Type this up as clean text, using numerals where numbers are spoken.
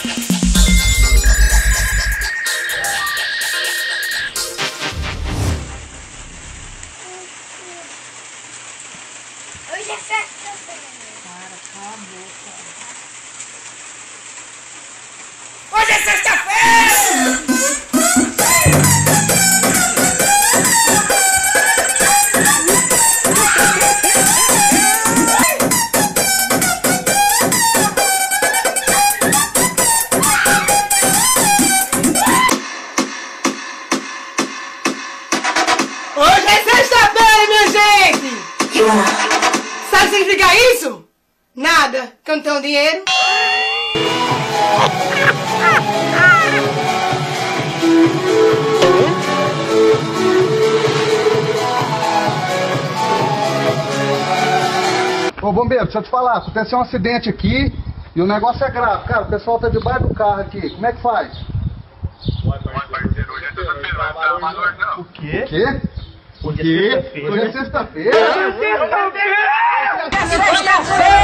Hoje é festa. Para, cala a boca. Hoje é sexta-feira! Hoje é sexta-feira, minha gente! Sabe o que significa isso? Nada, que eu não tenho dinheiro. Ô bombeiro, deixa eu te falar, aconteceu um acidente aqui e o negócio é grave, cara, o pessoal tá debaixo do carro aqui, como é que faz? O quê? O quê? O quê? Hoje é sexta-feira? É sexta-feira!